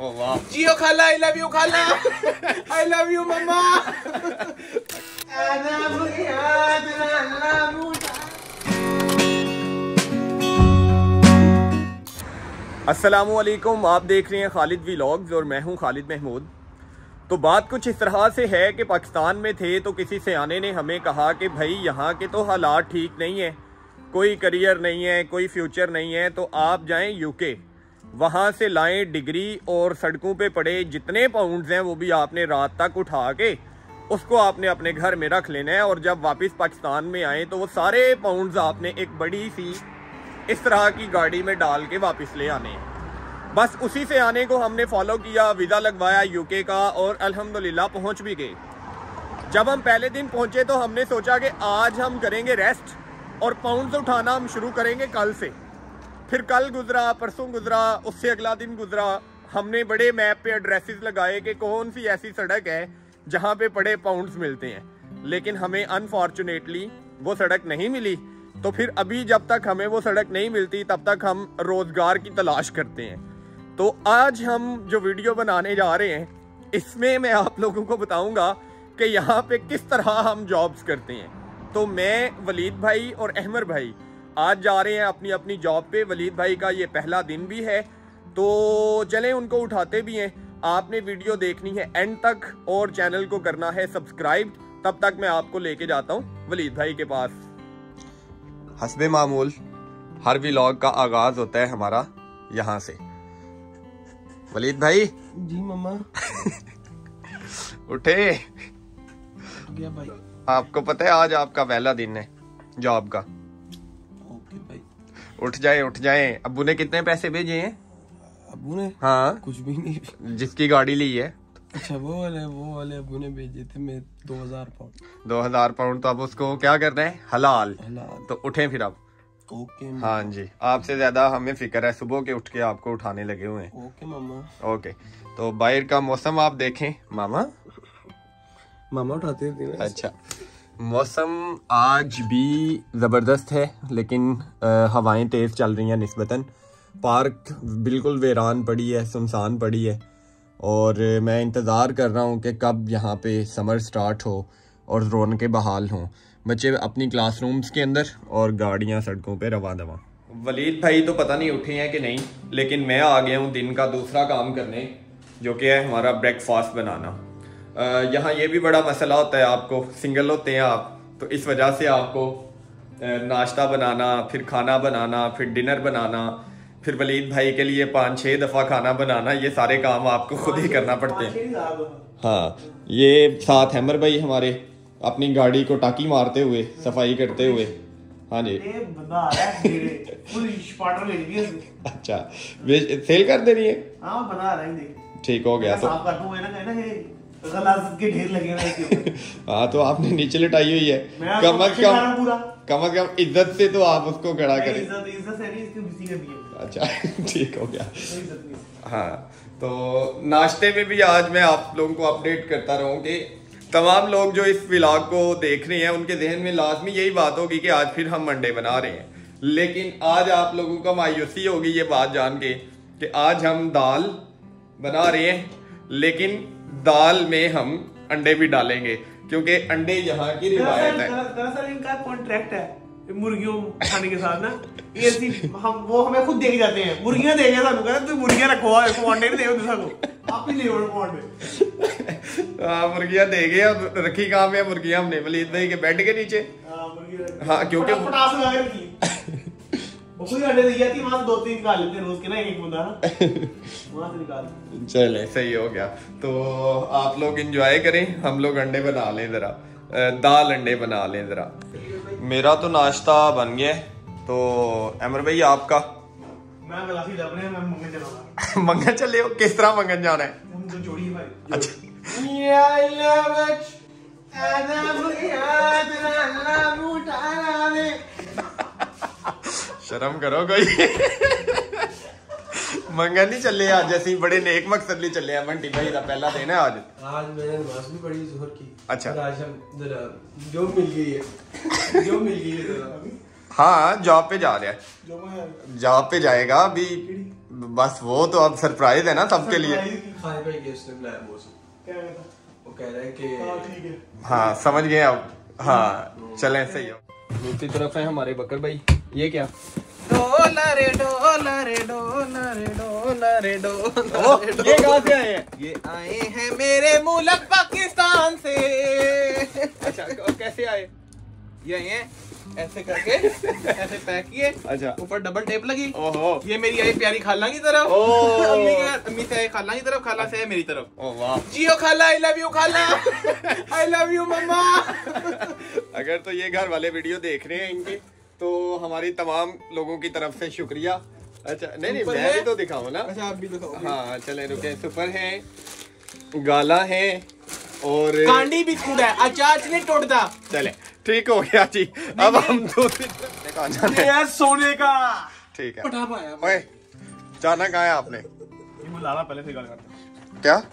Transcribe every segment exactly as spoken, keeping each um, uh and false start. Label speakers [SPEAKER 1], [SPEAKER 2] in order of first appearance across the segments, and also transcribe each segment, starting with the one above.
[SPEAKER 1] ओ वाह,
[SPEAKER 2] जियो खाला, I love you खाला, आई लव यू मम्मा।
[SPEAKER 1] अस्सलामुअलैकुम, आप देख रहे हैं खालिद व्लॉग्स और मैं हूं खालिद महमूद। तो बात कुछ इस तरह से है कि पाकिस्तान में थे तो किसी सियाने ने हमें कहा कि भाई यहाँ के तो हालात ठीक नहीं है, कोई करियर नहीं है, कोई फ्यूचर नहीं है, तो आप जाएं यूके, वहाँ से लाएं डिग्री और सड़कों पे पड़े जितने पाउंड्स हैं वो भी आपने रात तक उठा के उसको आपने अपने घर में रख लेना है, और जब वापस पाकिस्तान में आए तो वो सारे पाउंड्स आपने एक बड़ी सी इस तरह की गाड़ी में डाल के वापस ले आने हैं। बस उसी से आने को हमने फॉलो किया, वीज़ा लगवाया यूके का और अल्हम्दुलिल्लाह पहुंच भी गए। जब हम पहले दिन पहुंचे तो हमने सोचा कि आज हम करेंगे रेस्ट और पाउंड्स उठाना हम शुरू करेंगे कल से। फिर कल गुजरा, परसों गुजरा, उससे अगला दिन गुजरा। हमने बड़े मैप पे एड्रेसेस लगाए कि कौन सी ऐसी सड़क है जहाँ पे बड़े पाउंड्स मिलते हैं, लेकिन हमें अनफॉर्चुनेटली वो सड़क नहीं मिली। तो फिर अभी जब तक हमें वो सड़क नहीं मिलती तब तक हम रोज़गार की तलाश करते हैं। तो आज हम जो वीडियो बनाने जा रहे हैं इसमें मैं आप लोगों को बताऊंगा कि यहाँ पे किस तरह हम जॉब्स करते हैं। तो मैं, वलीद भाई और अहमर भाई आज जा रहे हैं अपनी अपनी जॉब पे। वलीद भाई का ये पहला दिन भी है, तो चलें उनको उठाते भी हैं। आपने वीडियो देखनी है एंड तक और चैनल को करना है सब्सक्राइब। तब तक मैं आपको लेके जाता हूँ वलीद भाई के पास। हस्बे मामूल हर व्लॉग का आगाज होता है हमारा यहाँ से। वलीद भाई
[SPEAKER 2] जी मम्मा।
[SPEAKER 1] उठे
[SPEAKER 2] गया भाई।
[SPEAKER 1] आपको पता है आज आपका पहला दिन है जॉब का।
[SPEAKER 2] ओके भाई।
[SPEAKER 1] उठ जाए उठ जाए। अब्बू ने कितने पैसे भेजे हैं?
[SPEAKER 2] अब्बू ने?
[SPEAKER 1] हाँ,
[SPEAKER 2] कुछ भी नहीं।
[SPEAKER 1] जिसकी गाड़ी ली है।
[SPEAKER 2] अच्छा वो वाले वो वाले अब्बू ने भेजे थे मैं दो हजार पाउंड।
[SPEAKER 1] दो हजार पाउंड। तो अब उसको क्या करना है? हलाल।
[SPEAKER 2] हलाल।
[SPEAKER 1] तो उठे फिर अब।
[SPEAKER 2] ओके।
[SPEAKER 1] हाँ जी, आपसे ज्यादा हमें फिक्र है, सुबह के उठ के आपको उठाने लगे हुए हैं।
[SPEAKER 2] ओके मामा।
[SPEAKER 1] ओके, तो बाहर का मौसम आप देखें मामा।
[SPEAKER 2] मामा उठाते थे।
[SPEAKER 1] अच्छा, मौसम आज भी ज़बरदस्त है, लेकिन हवाएं तेज़ चल रही हैं निस्बतन। पार्क बिल्कुल वीरान पड़ी है, सुनसान पड़ी है, और मैं इंतज़ार कर रहा हूँ कि कब यहाँ पे समर स्टार्ट हो और रौनकें बहाल हों। बच्चे अपनी क्लासरूम्स के अंदर और गाड़ियाँ सड़कों पे रवा दवा। वलीद भाई तो पता नहीं उठे हैं कि नहीं, लेकिन मैं आ गया हूँ दिन का दूसरा काम करने, जो कि है हमारा ब्रेकफास्ट बनाना। यहाँ ये भी बड़ा मसला होता है, आपको सिंगल होते हैं आप, तो इस वजह से आपको नाश्ता बनाना, फिर खाना बनाना, फिर डिनर बनाना, फिर वलीद भाई के लिए पाँच छः दफ़ा खाना बनाना, ये सारे काम आपको खुद ही करना पड़ते हैं। हाँ, ये साथ हैमर भाई हमारे अपनी गाड़ी को टाकी मारते हुए, सफाई करते हुए। हाँ जी। अच्छा, सेल कर दे रही है? हाँ, बना रहे हैं। ठीक हो गया। तो के ढेर लगे हुए। हाँ, तो आपने नीचे लिटाई हुई है। कम अज कम कम अज कम इज्जत से तो आप उसको खड़ा करें। इज्जत से नहीं, इसकी बिजी करनी है। अच्छा ठीक हो गया। हाँ, तो नाश्ते में भी आज मैं आप लोगों को अपडेट करता रहूं कि तमाम लोग जो इस व्लॉग को देख रहे हैं उनके जहन में लाजमी यही बात होगी कि आज फिर हम मंडे बना रहे हैं। लेकिन आज आप लोगों को मायूसी होगी ये बात जान के कि आज हम दाल बना रहे हैं, लेकिन दाल में हम अंडे भी डालेंगे, क्योंकि अंडे यहाँ की रिवायत है।
[SPEAKER 2] दरअसल इनका कॉन्ट्रैक्ट है मुर्गियों खाने के साथ ना, ये हम वो हमें खुद देके जाते हैं। मुर्गियां देंगे सानू, कहते तू मुर्गियां रखो, अंडे नहीं देओ सानू, आप ही ले आओ अंडे। हां, मुर्गियां देंगे। अब रखी कहां पे मुर्गियां? हमने वलीद भाई के बेड के नीचे। हां, मुर्गियां। हां, क्योंकि पटास लगा के रखी। वो कोई अंडे दे जाती, वहां से दो तीन निकाल लेते रोज के ना, एक एक बंदा वहां से निकाल। चले, सही हो गया। तो आप लोग एंजॉय करें, हम लोग अंडे बना लें जरा, दाल अंडे बना लें जरा। मेरा तो नाश्ता बन गया, तो अमर भाई आपका? मैं गलासी दब रहे हैं, मैं मंगन चला। मंगन चले हो? किस तरह मंगन जाना है? हम जो जोड़ी है भाई। अच्छा। शर्म करो कोई। मंगन नहीं चले आज, जैसे बड़े नेक मकसद लिए चले हैं। मंटी भाई का पहला दिन है आज। आज मैंने नमाज भी पढ़ी ज़ोहर की। अच्छा, आज हम जरा जो मिल गई है, जो मिल गई है। हाँ, जॉब पे जा रहा है। जॉब पे जाएगा अभी।
[SPEAKER 1] बस वो तो अब सरप्राइज है ना सबके लिए।
[SPEAKER 2] खाने का गेस्ट ने बुलाया बॉस। क्या कहता? वो कह रहा है कि हाँ ठीक है।
[SPEAKER 1] हाँ समझ गए अब। हाँ चलें सही हो। दूसरी तरफ है हमारे बकर भाई। ये क्या?
[SPEAKER 2] Dollar dollar dollar dollar dollar.
[SPEAKER 1] ये कहाँ से आए हैं?
[SPEAKER 2] ये आए हैं मेरे मुल्क पाकिस्तान से।
[SPEAKER 1] अच्छा कैसे आए?
[SPEAKER 2] ये आए हैं ऐसे करके, ऐसे पैक किए।
[SPEAKER 1] अच्छा
[SPEAKER 2] ऊपर डबल टेप लगी।
[SPEAKER 1] ओहो।
[SPEAKER 2] ये मेरी आई प्यारी खाला की तरफ। अम्मी के अम्मी से आई खाला की तरफ, खाला से है मेरी तरफ।
[SPEAKER 1] ओ वाह।
[SPEAKER 2] जियो खाला, आई लव यू खाला, आई लव यू मम्मा।
[SPEAKER 1] अगर तो ये घर वाले वीडियो देख रहे हैं इनके तो हमारी तमाम लोगों की तरफ से शुक्रिया। अच्छा नहीं नहीं मैं भी तो दिखाऊं ना।
[SPEAKER 2] अच्छा आप भी दिखाओ।
[SPEAKER 1] हाँ चले रुके। सुपर है, गाला है और
[SPEAKER 2] कांडी बिस्कुट है, अचार नहीं टूटता।
[SPEAKER 1] चले ठीक हो गया जी। अब हम दूसरी तरफ
[SPEAKER 2] ये सोने का।
[SPEAKER 1] ठीक है।
[SPEAKER 2] उठा पाया।
[SPEAKER 1] ओए जाना कहाँ है आपने?
[SPEAKER 2] ये बुला रहा पहले से गाल करता।
[SPEAKER 1] क्या?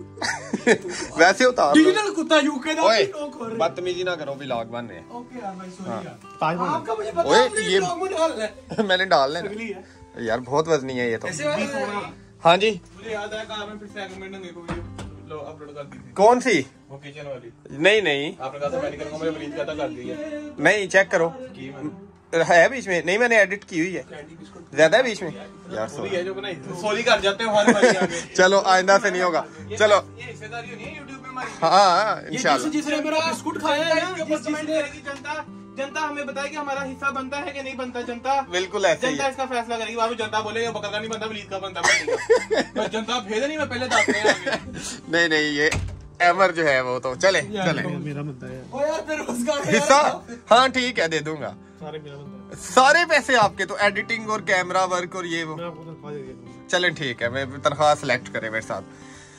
[SPEAKER 1] वैसे उतार लो।
[SPEAKER 2] डिजिटल कुत्ता यूके दा।
[SPEAKER 1] ओए बदतमीजी ना करो, व्लॉग बन रहे हैं।
[SPEAKER 2] ओके यार भाई सॉरी यार। आपका मुझे पता
[SPEAKER 1] ओए,
[SPEAKER 2] है
[SPEAKER 1] ये-
[SPEAKER 2] व्लॉग में डालना है।
[SPEAKER 1] मैंने डाल लेना
[SPEAKER 2] अगली है।
[SPEAKER 1] यार, बहुत वजनी है ये तो।
[SPEAKER 2] ऐसे वाली है।
[SPEAKER 1] हाँ जी।
[SPEAKER 2] मुझे याद आया कार में फिर से सेगमेंट में देखो वीडियो लो अपलोड कर दी थी।
[SPEAKER 1] कौन सी?
[SPEAKER 2] वो किचन वाली।
[SPEAKER 1] नहीं नहीं
[SPEAKER 2] आपने कहा था मैंने करूंगा, मुझे प्लीज कहता कर दी है।
[SPEAKER 1] नहीं, चेक करो।
[SPEAKER 2] की मैंने
[SPEAKER 1] है बीच में? नहीं मैंने एडिट की हुई है।
[SPEAKER 2] कैंडी बिस्कुट
[SPEAKER 1] ज्यादा है बीच में यार।
[SPEAKER 2] सोली है जो बनाई। सोली कर जाते हैं हमारे भाई आगे।
[SPEAKER 1] चलो आइंदा से नहीं होगा। चलो
[SPEAKER 2] ये हिस्सेदारी नहीं है YouTube पे हमारी।
[SPEAKER 1] हाँ इंशाल्लाह।
[SPEAKER 2] जिसने मेरा बिस्कुट खाया है ना, जिस कमेंट करेगी जनता, जनता हमें बताए कि हमारा हिस्सा बनता है कि नहीं बनता। जनता
[SPEAKER 1] बिल्कुल ऐसे ही
[SPEAKER 2] जनता
[SPEAKER 1] है।
[SPEAKER 2] इसका फैसला करेगी। बाबू जनता बोलेगा बकर का नहीं बनता, बलीद का बनता बनेगा। बस जनता भेद नहीं, मैं पहले दांत में आगे।
[SPEAKER 1] नहीं नहीं ये एमर जो है वो तो चले चले।
[SPEAKER 2] मेरा बनता है। ओ यार फिर उसका
[SPEAKER 1] हिस्सा हाँ ठीक है दे दूंगा।
[SPEAKER 2] सारे मेरा बनता है।
[SPEAKER 1] सारे पैसे आपके तो, एडिटिंग और कैमरा वर्क और ये वो।
[SPEAKER 2] मैं आपको तनख्वाह दे दूंगा।
[SPEAKER 1] चले ठीक है, मैं तनख्वाह सिलेक्ट करे मेरे साथ।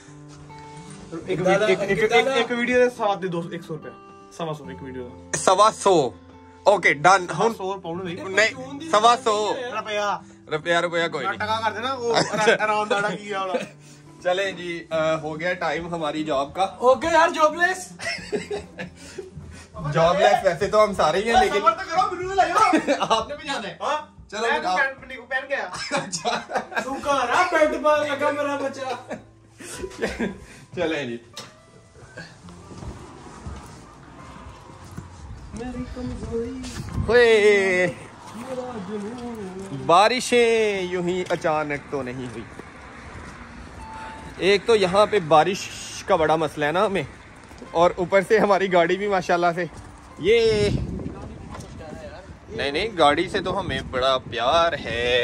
[SPEAKER 2] एक एक एक एक एक वीडियो दे साथ दे दो एक सौ रुपया सवा सौ एक वीडियो का
[SPEAKER 1] सवा सौ। Okay done. हम
[SPEAKER 2] सौ पाउंड नहीं
[SPEAKER 1] नहीं सवा सौ
[SPEAKER 2] रुपया
[SPEAKER 1] रुपया रुपया कोई नहीं।
[SPEAKER 2] टका कर देना वो आराम दाड़ा की वाला।
[SPEAKER 1] चले जी आ, हो गया टाइम हमारी जॉब का।
[SPEAKER 2] ओके यार जॉबलेस
[SPEAKER 1] जॉबलेस वैसे तो हम सारे ही हैं लेकिन
[SPEAKER 2] सबर तो करो, बिल्कुल ले जाओ।
[SPEAKER 1] आपने भी जाना है।
[SPEAKER 2] हां
[SPEAKER 1] चलो
[SPEAKER 2] मैं
[SPEAKER 1] आप-
[SPEAKER 2] पैंट पहन को पहन गया।
[SPEAKER 1] अच्छा
[SPEAKER 2] तू कहां रहा पैंट पहन लगा मेरा बच्चा।
[SPEAKER 1] चले जी।
[SPEAKER 2] मेरी कमजोरी
[SPEAKER 1] हुए
[SPEAKER 2] मेरा जुनून।
[SPEAKER 1] बारिशें यूं ही अचानक तो नहीं हुई। एक तो यहाँ पे बारिश का बड़ा मसला है ना हमें, और ऊपर से हमारी गाड़ी भी माशाल्लाह से ये नहीं नहीं गाड़ी से तो हमें बड़ा प्यार है।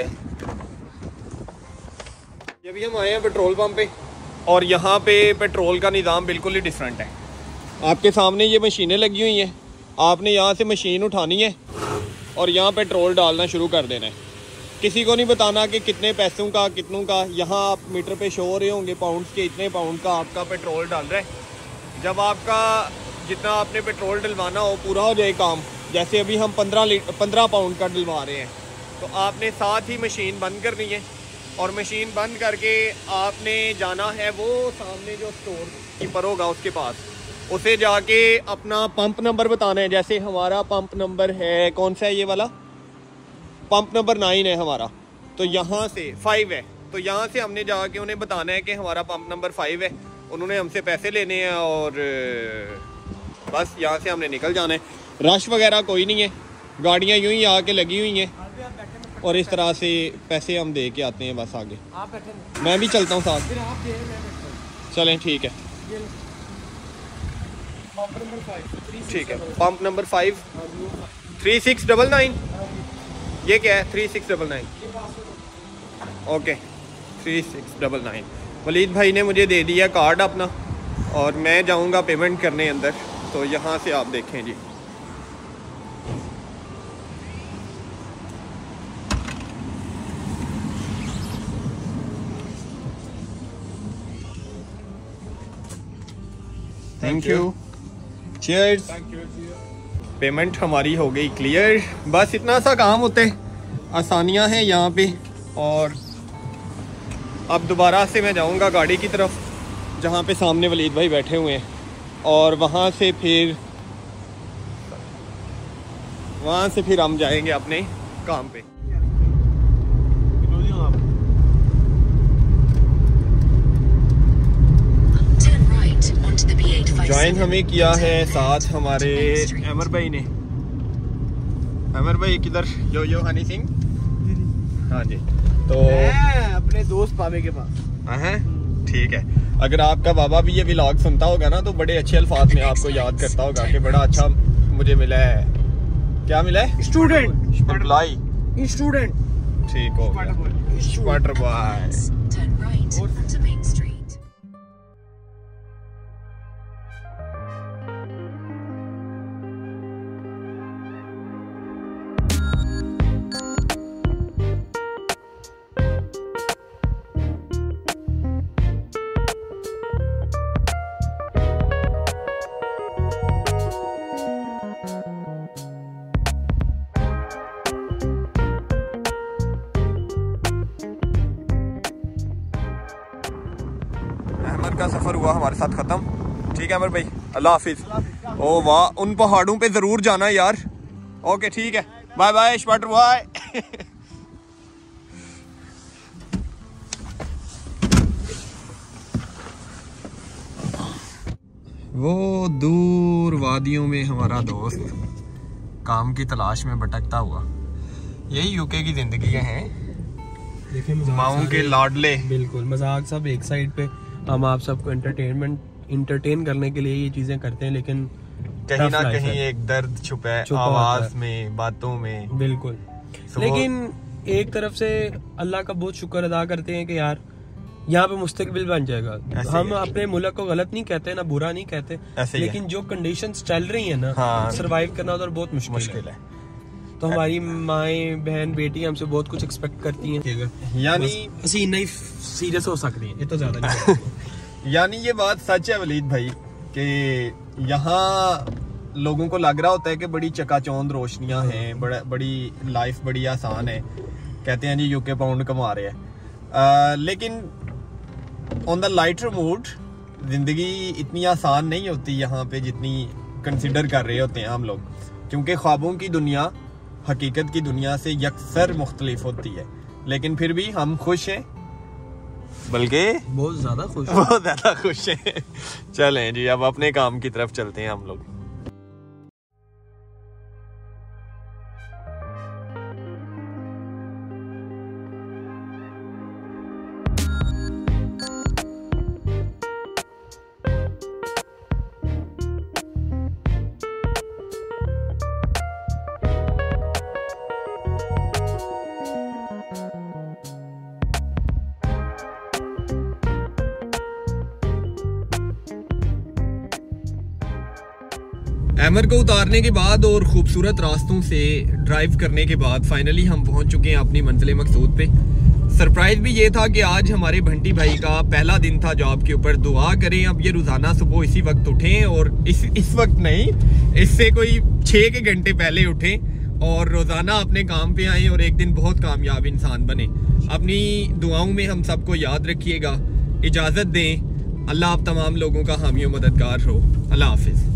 [SPEAKER 1] ये भी हम आए हैं पेट्रोल पंप पे, और यहाँ पे पेट्रोल का निज़ाम बिल्कुल ही डिफरेंट है। आपके सामने ये मशीनें लगी हुई हैं, आपने यहाँ से मशीन उठानी है और यहाँ पेट्रोल डालना शुरू कर देना है। किसी को नहीं बताना कि कितने पैसों का कितनों का। यहाँ आप मीटर पे शो हो रहे होंगे पाउंड्स के, इतने पाउंड का आपका पेट्रोल डाल रहा है। जब आपका जितना आपने पेट्रोल डलवाना हो पूरा हो जाए काम, जैसे अभी हम पंद्रह लीटर पंद्रह पाउंड का डलवा रहे हैं, तो आपने साथ ही मशीन बंद करनी है, और मशीन बंद करके आपने जाना है वो सामने जो स्टोर कीपर होगा उसके पास, उसे जाके अपना पंप नंबर बताना है। जैसे हमारा पंप नंबर है, कौन सा है ये वाला, पंप नंबर नाइन है हमारा, तो यहाँ से फाइव है, तो यहाँ से हमने जाके उन्हें बताना है कि हमारा पंप नंबर फाइव है। उन्होंने हमसे पैसे लेने हैं और बस यहाँ से हमने निकल जाना है। रश वगैरह कोई नहीं है, गाड़ियाँ यूं ही आके लगी हुई हैं और इस तरह से पैसे हम दे के आते हैं बस आगे। मैं भी चलता हूँ साथ। चलें ठीक है ठीक है। Pump number five three six double nine. ये क्या है? Three six double nine. Okay three six double nine. Walid भाई ने मुझे दे दिया कार्ड अपना, और मैं जाऊंगा पेमेंट करने अंदर, तो यहाँ से आप देखें जी। Thank you, cheers. पेमेंट हमारी हो गई क्लियर। बस इतना सा काम होते, आसानियां हैं यहाँ पे। और अब दोबारा से मैं जाऊँगा गाड़ी की तरफ, जहाँ पे सामने वलीद भाई बैठे हुए हैं, और वहाँ से फिर वहाँ से फिर हम जाएंगे अपने काम पे। ज्वाइन हमें किया है साथ हमारे अमर भाई ने। अमर भाई किधर? यो यो हनी सिंह। हाँ जी, तो
[SPEAKER 2] अपने दोस्त बाबे के पास
[SPEAKER 1] हैं, ठीक है। अगर आपका बाबा भी ये व्लॉग सुनता होगा ना तो बड़े अच्छे अल्फाज में आपको याद करता होगा कि बड़ा अच्छा मुझे मिला है। क्या मिला है?
[SPEAKER 2] Student,
[SPEAKER 1] employ,
[SPEAKER 2] student.
[SPEAKER 1] ठीक हो गया, स्क्वाटर बॉय। अहमद का सफर हुआ हमारे साथ खत्म। ठीक है अमर भाई, अल्लाह हाफिज। ओ वाह, उन पहाड़ों पे जरूर जाना यार। ओके ठीक है, बाय बाय स्पाटर बॉय। वो दूर वादियों में हमारा दोस्त काम की तलाश में भटकता हुआ। यही यूके की जिंदगी है।
[SPEAKER 2] देखिए
[SPEAKER 1] माओं के लाडले।
[SPEAKER 2] बिल्कुल, मजाक सब एक साइड पे, हम आप सबको एंटरटेनमेंट इंटरटेन करने के लिए ये चीजें करते हैं, लेकिन
[SPEAKER 1] कहीं ना कहीं एक दर्द छुपा है आवाज में, बातों में।
[SPEAKER 2] बिल्कुल, लेकिन एक तरफ से अल्लाह का बहुत शुक्र अदा करते हैं कि यार यहाँ पे मुस्तकबिल बन जाएगा। हम अपने मुल्क को गलत नहीं कहते, ना बुरा नहीं कहते, लेकिन जो कंडीशंस चल रही है ना,
[SPEAKER 1] हाँ,
[SPEAKER 2] सरवाइव करना उधर बहुत मुश्किल, मुश्किल है, है। तो हमारी माएँ बहन बेटी हमसे बहुत कुछ एक्सपेक्ट करती हैं, यानी ਅਸੀਂ नहीं सीरियस हो सकती है, ये तो ज्यादा नहीं।
[SPEAKER 1] यानी ये बात सच है वलीद भाई कि यहाँ लोगों को लग रहा होता है कि बड़ी चकाचौंध रोशनियां हैं, बड़ा बड़ी लाइफ बड़ी आसान है, कहते हैं जी यूके पाउंड कमा रहे हैं, लेकिन ऑन द लाइटर मूड जिंदगी इतनी आसान नहीं होती यहाँ पे जितनी कंसिडर कर रहे होते हैं हम लोग, क्योंकि ख्वाबों की दुनिया हकीकत की दुनिया से यकसर मुख्तलिफ होती है। लेकिन फिर भी हम खुश हैं, बल्कि
[SPEAKER 2] बहुत ज्यादा खुश
[SPEAKER 1] बहुत ज्यादा खुश हैं। चलें जी, अब अपने काम की तरफ चलते हैं हम लोग। हैमर को उतारने के बाद और खूबसूरत रास्तों से ड्राइव करने के बाद फाइनली हम पहुंच चुके हैं अपनी मंजिल मकसूद पे। सरप्राइज भी ये था कि आज हमारे भंटी भाई का पहला दिन था जॉब के ऊपर। दुआ करें अब ये रोजाना सुबह इसी वक्त उठें, और इस इस वक्त नहीं, इससे कोई छः के घंटे पहले उठें और रोजाना अपने काम पे आएँ और एक दिन बहुत कामयाब इंसान बने। अपनी दुआओं में हम सबको याद रखिएगा। इजाज़त दें, अल्लाह आप तमाम लोगों का हामी और मददगार हो। अल्लाह हाफिज़।